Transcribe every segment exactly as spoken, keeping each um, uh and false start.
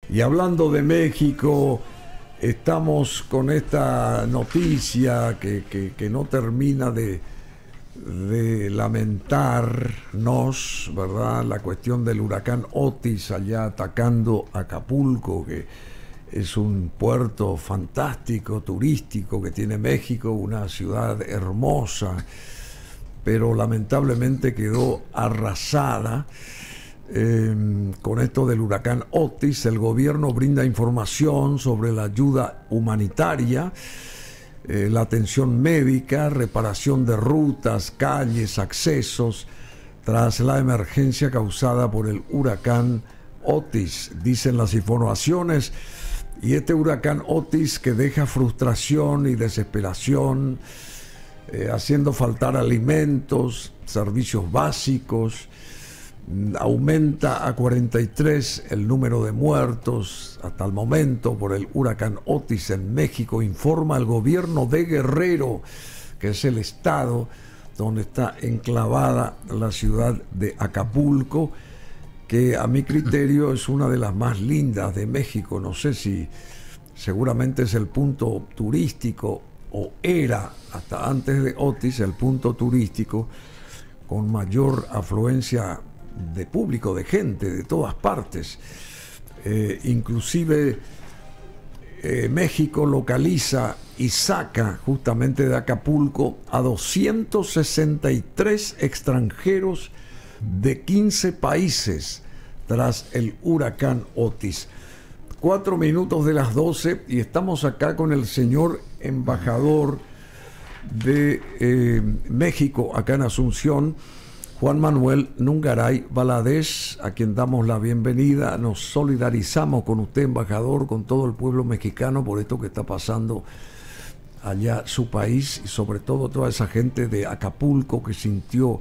Y hablando de México, estamos con esta noticia que, que, que no termina de, de lamentarnos, ¿verdad? La cuestión del huracán Otis allá atacando Acapulco, que es un puerto fantástico, turístico que tiene México, una ciudad hermosa, pero lamentablemente quedó arrasada. Eh, con esto del huracán Otis, el gobierno brinda información sobre la ayuda humanitaria, eh, la atención médica, reparación de rutas, calles, accesos, tras la emergencia causada por el huracán Otis, dicen las informaciones. Y este huracán Otis, que deja frustración y desesperación, eh, haciendo faltar alimentos, servicios básicos, aumenta a cuarenta y tres el número de muertos hasta el momento por el huracán Otis en México, informa el gobierno de Guerrero, que es el estado donde está enclavada la ciudad de Acapulco, que a mi criterio es una de las más lindas de México. No sé si seguramente es el punto turístico, o era hasta antes de Otis el punto turístico con mayor afluencia de público, de gente de todas partes. Eh, inclusive eh, México localiza y saca justamente de Acapulco a doscientos sesenta y tres extranjeros de quince países tras el huracán Otis. Cuatro minutos de las doce y estamos acá con el señor embajador de eh, México acá en Asunción, Juan Manuel Nungaray Valadez, a quien damos la bienvenida. Nos solidarizamos con usted, embajador, con todo el pueblo mexicano por esto que está pasando allá su país, y sobre todo toda esa gente de Acapulco que sintió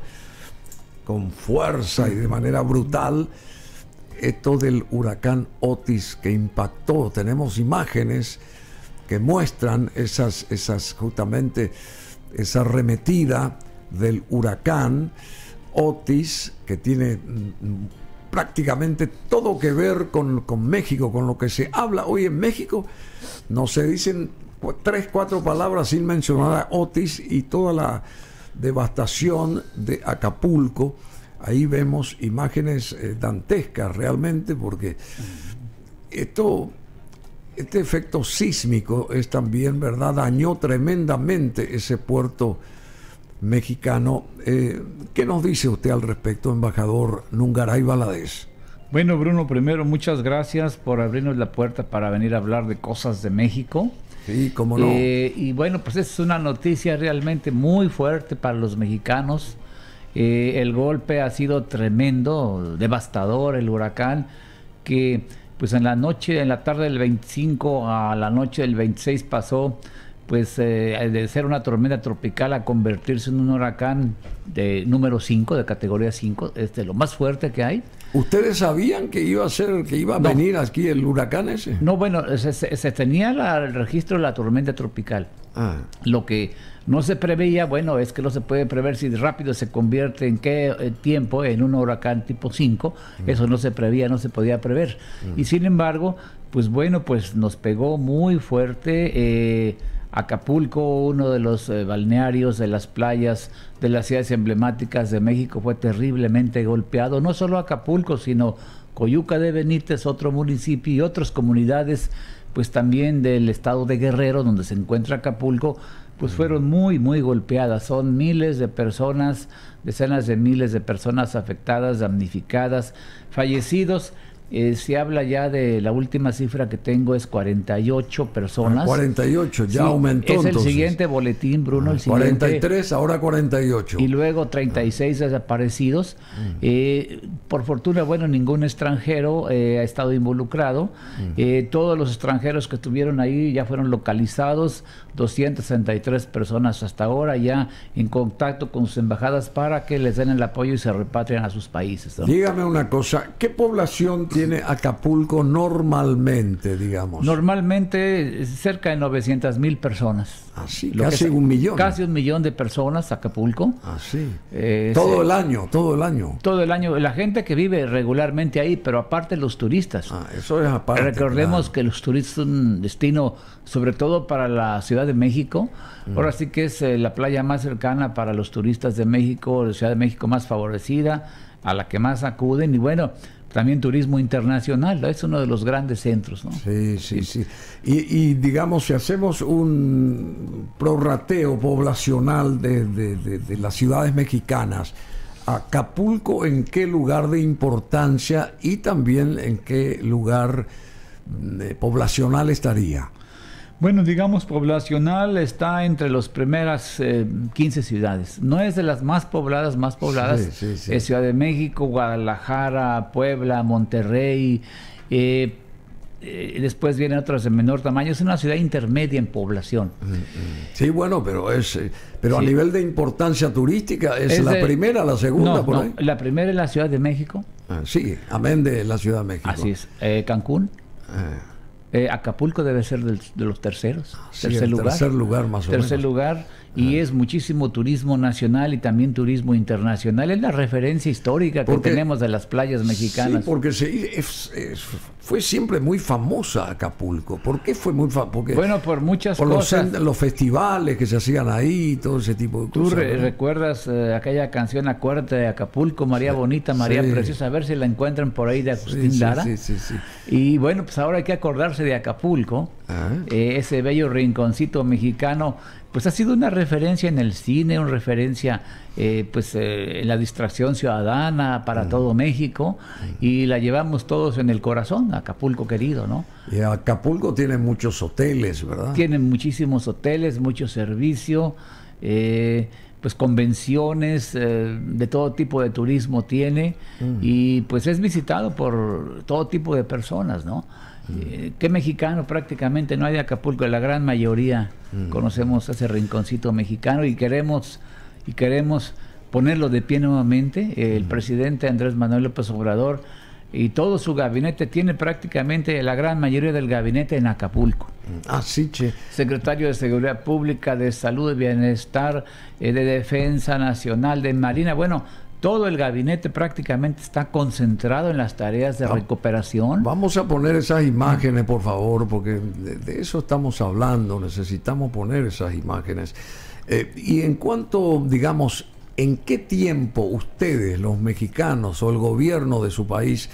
con fuerza y de manera brutal esto del huracán Otis que impactó. Tenemos imágenes que muestran esas, esas justamente esa arremetida del huracán Otis, que tiene mm, prácticamente todo que ver con, con México, con lo que se habla hoy en México. No se dicen tres, cuatro palabras sin mencionar a Otis y toda la devastación de Acapulco. Ahí vemos imágenes eh, dantescas realmente, porque esto, este efecto sísmico es también, ¿verdad? Dañó tremendamente ese puerto mexicano. Eh, ¿Qué nos dice usted al respecto, embajador Nungaray Valadez? Bueno, Bruno, primero muchas gracias por abrirnos la puerta para venir a hablar de cosas de México. Sí, cómo no. Eh, y bueno, pues es una noticia realmente muy fuerte para los mexicanos. Eh, el golpe ha sido tremendo, devastador, el huracán que pues en la noche, en la tarde del veinticinco a la noche del veintiséis pasó pues eh, de ser una tormenta tropical a convertirse en un huracán de número cinco, de categoría cinco, es de lo más fuerte que hay. ¿Ustedes sabían que iba a ser, que iba a no. venir aquí el huracán ese? No, bueno, se, se, se tenía la, el registro de la tormenta tropical. Ah. Lo que no se preveía, bueno, es que no se puede prever si rápido se convierte en qué eh, tiempo en un huracán tipo cinco. Mm. Eso no se preveía, no se podía prever. Mm. Y sin embargo, pues bueno, pues nos pegó muy fuerte. Eh, Acapulco, uno de los eh, balnearios, de las playas, de las ciudades emblemáticas de México, fue terriblemente golpeado. No solo Acapulco, sino Coyuca de Benítez, otro municipio, y otras comunidades, pues también del estado de Guerrero, donde se encuentra Acapulco, pues fueron muy, muy golpeadas. Son miles de personas, decenas de miles de personas afectadas, damnificadas, fallecidos. Eh, se habla ya de la última cifra que tengo es cuarenta y ocho personas. Ah, cuarenta y ocho, ya sí, aumentó. Es el entonces. Siguiente boletín, Bruno. Ah, el siguiente, cuarenta y tres, ahora cuarenta y ocho. Y luego treinta y seis ah. desaparecidos. Mm. Eh, por fortuna, bueno, ningún extranjero eh, ha estado involucrado. Mm. Eh, todos los extranjeros que estuvieron ahí ya fueron localizados. doscientas sesenta y tres personas hasta ahora ya en contacto con sus embajadas para que les den el apoyo y se repatrien a sus países, ¿no? Dígame una cosa, ¿qué población tiene Acapulco normalmente, digamos? Normalmente cerca de novecientas mil personas. Así, ah, casi un millón. Casi un millón de personas Acapulco. Así. Ah, eh, todo se, el año, todo el año. Todo el año. La gente que vive regularmente ahí, pero aparte los turistas. Ah, eso es aparte. Recordemos claro. que los turistas son un destino, sobre todo para la Ciudad de México. Mm. Ahora sí que es eh, la playa más cercana para los turistas de México, la Ciudad de México más favorecida, a la que más acuden, y bueno, también turismo internacional, ¿no? Es uno de los grandes centros, ¿no? Sí, sí, sí. Y, y digamos, si hacemos un prorrateo poblacional de, de, de, de las ciudades mexicanas, Acapulco, ¿en qué lugar de importancia y también en qué lugar eh, poblacional estaría? Bueno, digamos, poblacional está entre las primeras eh, quince ciudades. No es de las más pobladas, más pobladas. Sí, sí, sí. Es Ciudad de México, Guadalajara, Puebla, Monterrey. Eh, eh, después vienen otras de menor tamaño. Es una ciudad intermedia en población. Sí, bueno, pero es pero sí. A nivel de importancia turística, ¿es, es la de, primera, la segunda? No, por no, ahí? La primera es la Ciudad de México. Ah, sí, amén de la Ciudad de México. Así es. Eh, Cancún. Ah. Eh, Acapulco debe ser del, de los terceros. Sí, tercer lugar. Tercer lugar, más o menos. Tercer lugar. Y ah. es muchísimo turismo nacional y también turismo internacional. Es la referencia histórica que porque, tenemos de las playas mexicanas. Sí, porque se, es, es, fue siempre muy famosa Acapulco. ¿Por qué fue muy famosa? Bueno, por muchas por cosas. Los, los festivales que se hacían ahí, todo ese tipo de ¿Tú cosas. ¿Tú re, ¿no? recuerdas uh, aquella canción Acuérdate de Acapulco, María sí, Bonita, María sí. Preciosa? A ver si la encuentran por ahí de Agustín sí, Lara. Sí, sí, sí, sí. Y bueno, pues ahora hay que acordarse de Acapulco, ah. eh, ese bello rinconcito mexicano. Pues ha sido una referencia en el cine, una referencia eh, pues eh, en la distracción ciudadana para mm. todo México, mm. y la llevamos todos en el corazón, Acapulco querido, ¿no? Y Acapulco tiene muchos hoteles, ¿verdad? Tienen muchísimos hoteles, mucho servicio, eh, pues convenciones, eh, de todo tipo de turismo tiene, mm. y pues es visitado por todo tipo de personas, ¿no? Eh, ¿Qué mexicano prácticamente no hay de Acapulco? La gran mayoría mm. conocemos ese rinconcito mexicano y queremos y queremos ponerlo de pie nuevamente. Eh, el mm. presidente Andrés Manuel López Obrador y todo su gabinete tiene prácticamente la gran mayoría del gabinete en Acapulco. Ah, sí, che. Secretario de Seguridad Pública, de Salud y Bienestar, eh, de Defensa Nacional, de Marina, bueno, todo el gabinete prácticamente está concentrado en las tareas de recuperación. Vamos a poner esas imágenes, por favor, porque de, de eso estamos hablando. Necesitamos poner esas imágenes. Eh, y en cuanto, digamos, ¿en qué tiempo ustedes, los mexicanos o el gobierno de su país,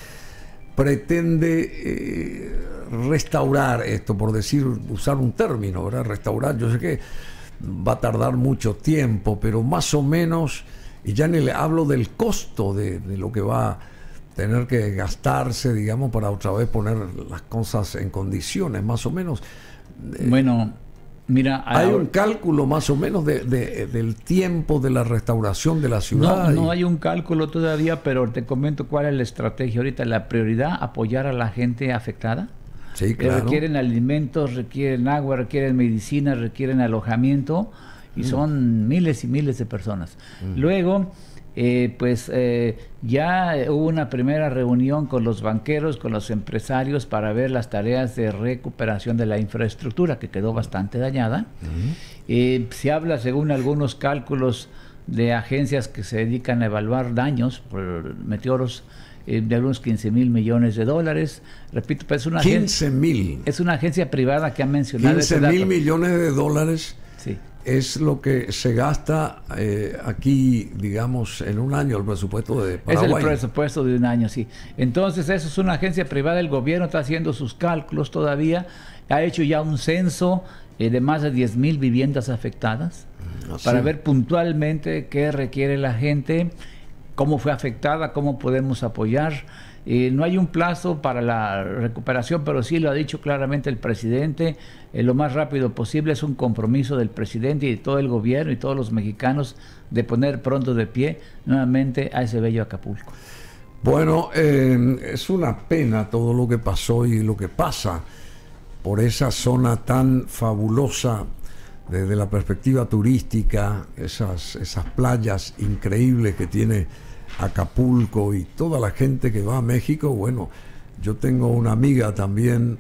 pretende eh, restaurar esto, por decir, usar un término, ¿verdad? Restaurar, yo sé que va a tardar mucho tiempo, pero más o menos... Y ya ni le hablo del costo de, de lo que va a tener que gastarse, digamos, para otra vez poner las cosas en condiciones, más o menos. Bueno, mira... ¿Hay ahora, un cálculo más o menos de, de, del tiempo de la restauración de la ciudad? No, no hay un cálculo todavía, pero te comento cuál es la estrategia ahorita. La prioridad, apoyar a la gente afectada. Sí, claro. Eh, requieren alimentos, requieren agua, requieren medicina, requieren alojamiento. Y son mm. miles y miles de personas. Mm. Luego, eh, pues eh, ya hubo una primera reunión con los banqueros, con los empresarios, para ver las tareas de recuperación de la infraestructura, que quedó bastante dañada. Mm. Eh, se habla, según algunos cálculos de agencias que se dedican a evaluar daños por meteoros, eh, de algunos quince mil millones de dólares. Repito, pues es una quince mil. Es una agencia privada que ha mencionado quince mil millones de dólares. Sí. Es lo que se gasta eh, aquí, digamos, en un año, el presupuesto de Paraguay. Es el presupuesto de un año, sí. Entonces, eso es una agencia privada, el gobierno está haciendo sus cálculos todavía, ha hecho ya un censo eh, de más de diez mil viviendas afectadas, ah, para sí. ver puntualmente qué requiere la gente, cómo fue afectada, cómo podemos apoyar. Eh, no hay un plazo para la recuperación, pero sí lo ha dicho claramente el presidente, eh, lo más rápido posible. Es un compromiso del presidente y de todo el gobierno y todos los mexicanos de poner pronto de pie nuevamente a ese bello Acapulco. Bueno, eh, es una pena todo lo que pasó y lo que pasa por esa zona tan fabulosa desde la perspectiva turística, esas, esas playas increíbles que tiene Acapulco y toda la gente que va a México. Bueno, Yo tengo una amiga también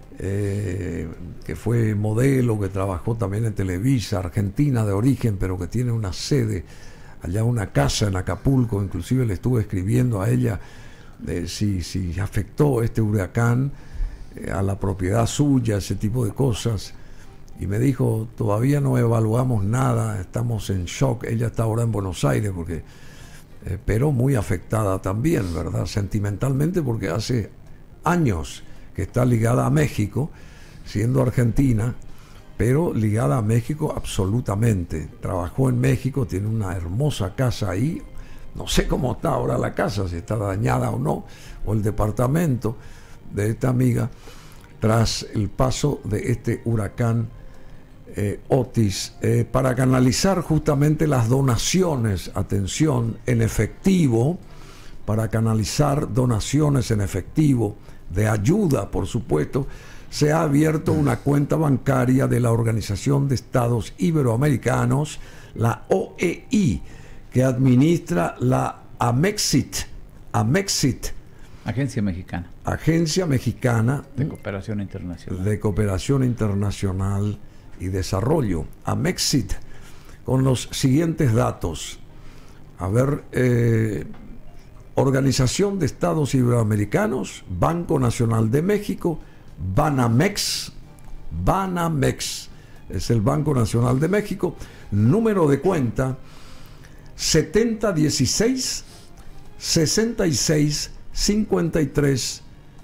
eh, que fue modelo, que trabajó también en Televisa, argentina de origen, pero que tiene una sede allá, una casa en Acapulco. Inclusive le estuve escribiendo a ella de si, si afectó este huracán eh, a la propiedad suya, ese tipo de cosas. Y me dijo, todavía no evaluamos nada, estamos en shock. Ella está ahora en Buenos Aires, porque eh, pero muy afectada también, ¿verdad? Sentimentalmente, porque hace años que está ligada a México, siendo argentina, pero ligada a México absolutamente. Trabajó en México, tiene una hermosa casa ahí. No sé cómo está ahora la casa, si está dañada o no, o el departamento de esta amiga, tras el paso de este huracán Eh, Otis, eh, para canalizar justamente las donaciones, atención, en efectivo, para canalizar donaciones en efectivo, de ayuda, por supuesto, se ha abierto una cuenta bancaria de la Organización de Estados Iberoamericanos, la O E I, que administra la Amexit, Amexit, Agencia Mexicana. Agencia Mexicana de Cooperación Internacional. De Cooperación Internacional y Desarrollo, Amexit, con los siguientes datos. A ver, eh, Organización de Estados Iberoamericanos, Banco Nacional de México, Banamex, Banamex, es el Banco Nacional de México, número de cuenta setenta dieciséis sesenta y seis cincuenta y tres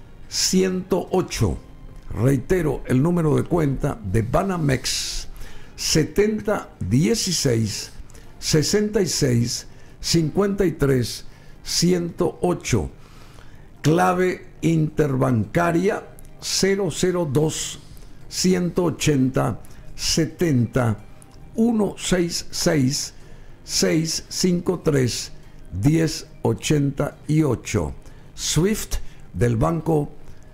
ciento ocho. Reitero, el número de cuenta de Banamex, setenta dieciséis sesenta y seis cincuenta y tres ciento ocho. Clave interbancaria cero cero dos ciento ochenta setenta ciento sesenta y seis seiscientos cincuenta y tres diez ochenta y ocho. SWIFT del banco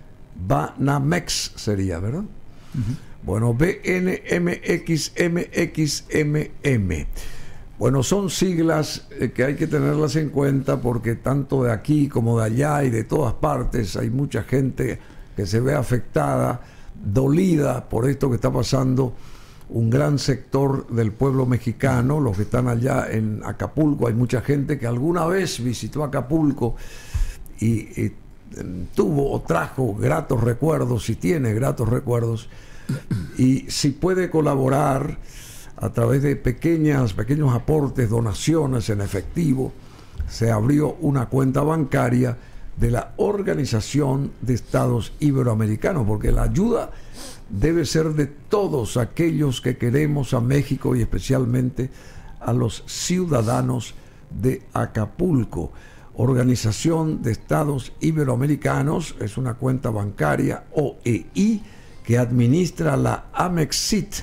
Banamex sería, ¿verdad? Uh-huh. Bueno, B N M X M X M M. Bueno, son siglas eh, que hay que tenerlas en cuenta, porque tanto de aquí como de allá y de todas partes hay mucha gente que se ve afectada, dolida por esto que está pasando. Un gran sector del pueblo mexicano, los que están allá en Acapulco, hay mucha gente que alguna vez visitó Acapulco y, y tuvo o trajo gratos recuerdos, y tiene gratos recuerdos, y si puede colaborar a través de pequeñas, pequeños aportes, donaciones en efectivo, se abrió una cuenta bancaria de la Organización de Estados Iberoamericanos, porque la ayuda debe ser de todos aquellos que queremos a México y especialmente a los ciudadanos de Acapulco. Organización de Estados Iberoamericanos es una cuenta bancaria O E I que administra la Amexit,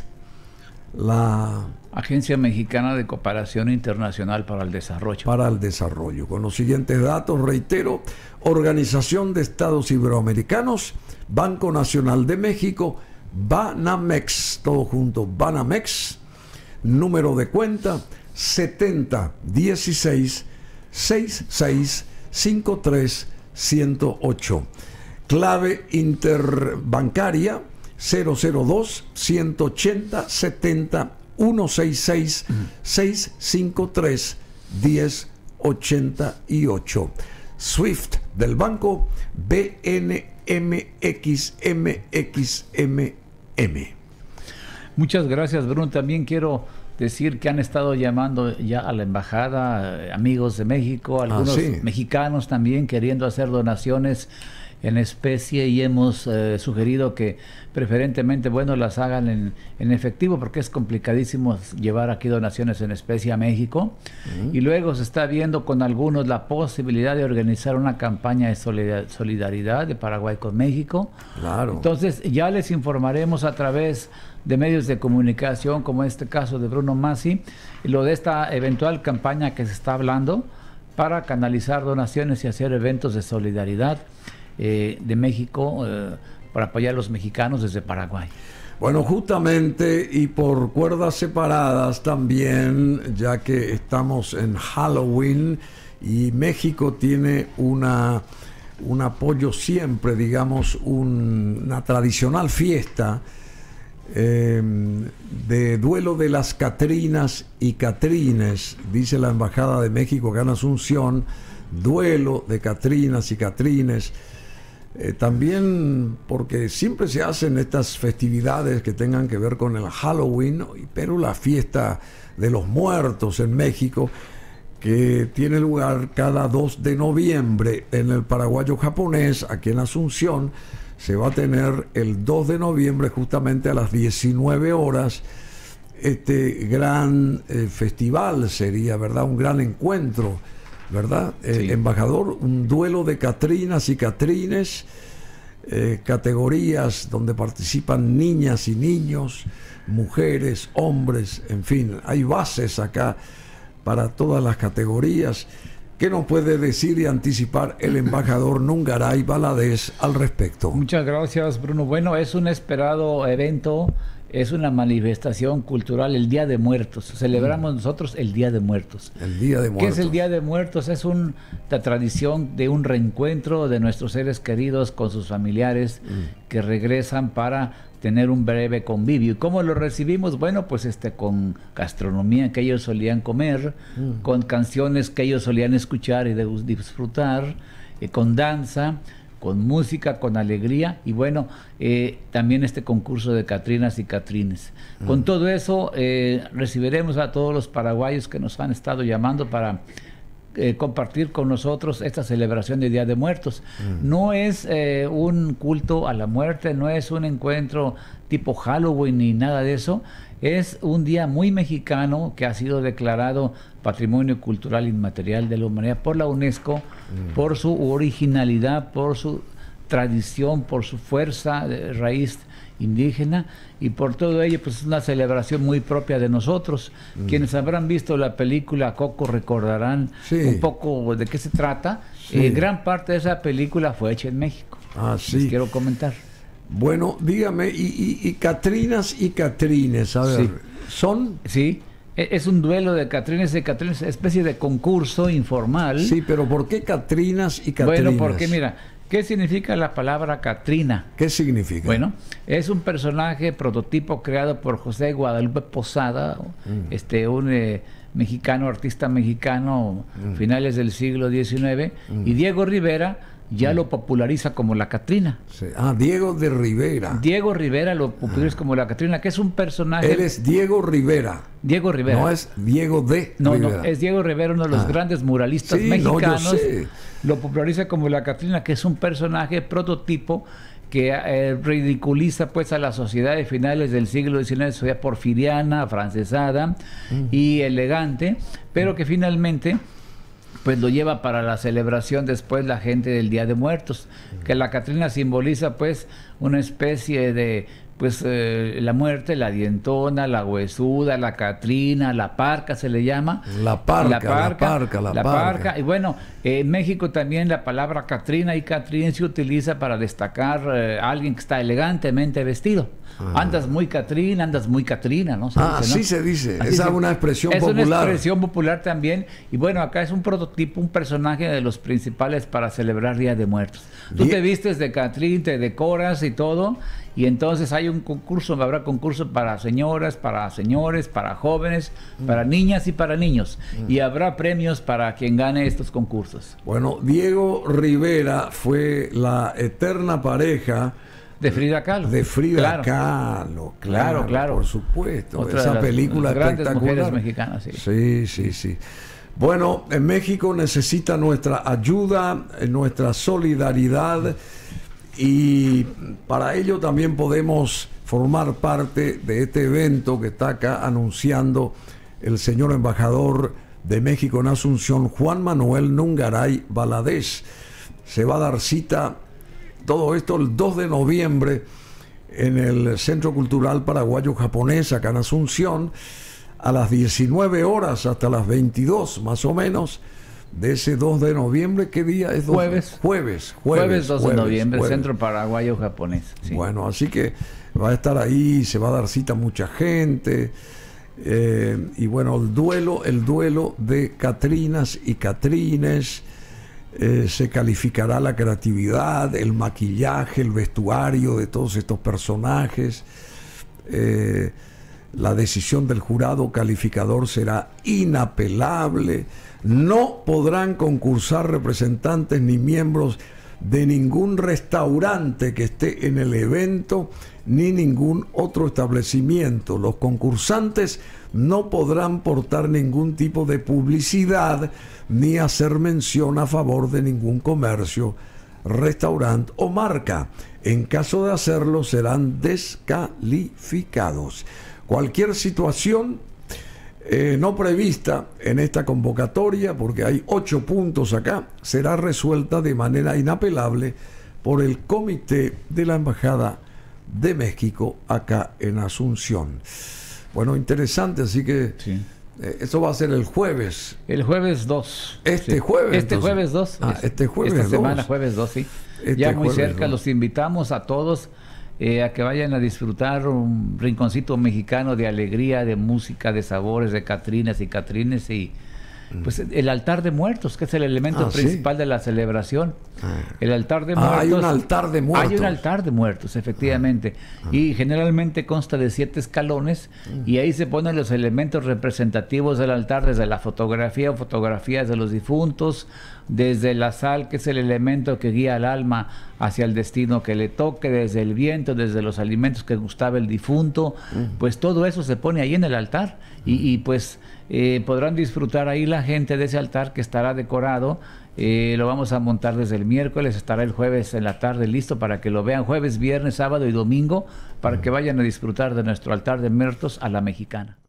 la Agencia Mexicana de Cooperación Internacional para el Desarrollo. Para el desarrollo. Con los siguientes datos, reitero: Organización de Estados Iberoamericanos, Banco Nacional de México, Banamex, todo junto, Banamex, número de cuenta setenta dieciséis sesenta y seis cincuenta y tres ciento ocho. Clave interbancaria cero cero dos ciento ochenta setenta ciento sesenta y seis seiscientos cincuenta y tres diez ochenta y ocho. SWIFT del banco B N M X M X M M. Muchas gracias, Bruno. También quiero decir que han estado llamando ya a la embajada, eh, amigos de México, algunos ah, sí. mexicanos también queriendo hacer donaciones en especie, y hemos eh, sugerido que preferentemente, bueno, las hagan en, en efectivo, porque es complicadísimo llevar aquí donaciones en especie a México. Uh-huh. Y luego se está viendo con algunos la posibilidad de organizar una campaña de solidaridad de Paraguay con México. Claro. Entonces ya les informaremos a través de medios de comunicación, como este caso de Bruno Masi, y lo de esta eventual campaña que se está hablando para canalizar donaciones y hacer eventos de solidaridad eh, de México eh, para apoyar a los mexicanos desde Paraguay. Bueno, justamente, y por cuerdas separadas también, ya que estamos en Halloween y México tiene una un apoyo siempre, digamos, un, una tradicional fiesta eh, de duelo de las Catrinas y Catrines, dice la Embajada de México acá en Asunción, duelo de Catrinas y Catrines. Eh, también porque siempre se hacen estas festividades que tengan que ver con el Halloween, pero la fiesta de los muertos en México, que tiene lugar cada dos de noviembre en el paraguayo japonés, aquí en Asunción, se va a tener el dos de noviembre justamente a las diecinueve horas, este gran eh, festival sería, ¿verdad? Un gran encuentro, ¿verdad? Sí. Eh, embajador, un duelo de Catrinas y Catrines, eh, categorías donde participan niñas y niños, mujeres, hombres, en fin, hay bases acá para todas las categorías. ¿Qué nos puede decir y anticipar el embajador Nungaray Valadez al respecto? Muchas gracias, Bruno. Bueno, es un esperado evento, es una manifestación cultural, el Día de Muertos. Celebramos mm. nosotros el Día de Muertos. El Día de Muertos. ¿Qué es el Día de Muertos? Es una tradición de un reencuentro de nuestros seres queridos con sus familiares mm. que regresan para tener un breve convivio. ¿Y cómo lo recibimos? Bueno, pues este con gastronomía que ellos solían comer, mm. con canciones que ellos solían escuchar y de, disfrutar, eh, con danza, con música, con alegría, y bueno, eh, también este concurso de Catrinas y Catrines. Mm. Con todo eso, eh, recibiremos a todos los paraguayos que nos han estado llamando para Eh, compartir con nosotros esta celebración de Día de Muertos. Mm. No es eh, un culto a la muerte, no es un encuentro tipo Halloween ni nada de eso, es un día muy mexicano que ha sido declarado Patrimonio Cultural Inmaterial de la Humanidad por la UNESCO, mm. por su originalidad, por su tradición, por su fuerza de raíz indígena, y por todo ello pues es una celebración muy propia de nosotros. Mm. Quienes habrán visto la película Coco recordarán sí. un poco de qué se trata. Sí. Eh, gran parte de esa película fue hecha en México. Ah, sí. Les quiero comentar. Bueno, dígame, y, y, y Catrinas y Catrines, a ver, sí. ¿son? Sí, es un duelo de Catrines y Catrines, especie de concurso informal. Sí, pero ¿por qué Catrinas y Catrines? Bueno, porque mira, ¿qué significa la palabra Catrina? ¿Qué significa? Bueno, es un personaje prototipo creado por José Guadalupe Posada, mm. este, un eh, mexicano, artista mexicano, mm. finales del siglo diecinueve, mm. y Diego Rivera ya mm. lo populariza como la Catrina. Sí. Ah, Diego de Rivera. Diego Rivera lo populariza ah. como la Catrina, que es un personaje... Él es Diego Rivera. Diego Rivera. No es Diego de no, Rivera. No, es Diego Rivera, uno de los ah. grandes muralistas sí, mexicanos. No, yo sé. Lo populariza como la Catrina, que es un personaje prototipo que eh, ridiculiza pues a la sociedad de finales del siglo diecinueve, sociedad porfiriana, afrancesada mm. y elegante, pero que finalmente pues lo lleva para la celebración después la gente del Día de Muertos, mm. que la Catrina simboliza pues una especie de pues eh, la muerte, la dientona, la huesuda, la Catrina, la parca se le llama. La parca, la parca, la parca. La la parca. parca. Y bueno, eh, en México también la palabra Catrina y Catrín se utiliza para destacar eh, a alguien que está elegantemente vestido. Ah. Andas muy Catrín, andas muy Catrina, ¿no? Se ah, dice, así ¿no? se dice. Así Esa se, es una expresión es popular. Es una expresión popular también. Y bueno, acá es un prototipo, un personaje de los principales para celebrar Día de Muertos. Tú te vistes de Catrín, te decoras y todo, y entonces hay un concurso, habrá concurso para señoras, para señores, para jóvenes, mm. para niñas y para niños. Mm. Y habrá premios para quien gane estos concursos. Bueno, Diego Rivera fue la eterna pareja de Frida Kahlo. De Frida claro. Kahlo, claro, claro, claro. Por supuesto. Otra esa de las, película las grandes espectacular. Mujeres mexicanas, sí. Sí, sí, sí. Bueno, en México necesita nuestra ayuda, nuestra solidaridad, y para ello también podemos formar parte de este evento que está acá anunciando el señor embajador de México en Asunción, Juan Manuel Nungaray Valadez. Se va a dar cita, todo esto el dos de noviembre, en el Centro Cultural Paraguayo Japonés, acá en Asunción, a las diecinueve horas hasta las veintidós, más o menos, de ese dos de noviembre. ¿Qué día es? Jueves. Jueves, jueves. Jueves dos jueves, de noviembre, jueves. Centro Paraguayo Japonés. Sí. Bueno, así que va a estar ahí, se va a dar cita a mucha gente. Eh, y bueno, el duelo, el duelo de Catrinas y Catrines. eh, se calificará la creatividad, el maquillaje, el vestuario de todos estos personajes. Eh, la decisión del jurado calificador será inapelable. No podrán concursar representantes ni miembros de ningún restaurante que esté en el evento ni ningún otro establecimiento. Los concursantes no podrán portar ningún tipo de publicidad ni hacer mención a favor de ningún comercio, restaurante o marca. En caso de hacerlo, serán descalificados. Cualquier situación eh, no prevista en esta convocatoria, porque hay ocho puntos acá, será resuelta de manera inapelable por el comité de la Embajada de México acá en Asunción. Bueno, interesante, así que sí. eh, eso va a ser el jueves. El jueves dos. Este sí. jueves. Este entonces. jueves dos. Ah, este jueves Esta dos. semana, jueves dos, sí. Este ya muy cerca, dos. Los invitamos a todos eh, a que vayan a disfrutar un rinconcito mexicano de alegría, de música, de sabores, de catrinas y catrines y pues el altar de muertos, que es el elemento ah, principal ¿sí? de la celebración. Ah. El altar de muertos. Ah, hay un altar de muertos. Hay un altar de muertos, efectivamente. Ah. Ah. Y generalmente consta de siete escalones mm. y ahí se ponen los elementos representativos del altar, desde la fotografía o fotografías de los difuntos, desde la sal, que es el elemento que guía al alma hacia el destino que le toque, desde el viento, desde los alimentos que gustaba el difunto, mm. pues todo eso se pone ahí en el altar y, y pues eh, podrán disfrutar ahí la gente de ese altar que estará decorado. Eh, lo vamos a montar desde el miércoles, estará el jueves en la tarde listo para que lo vean, jueves, viernes, sábado y domingo, para mm. que vayan a disfrutar de nuestro altar de muertos a la mexicana.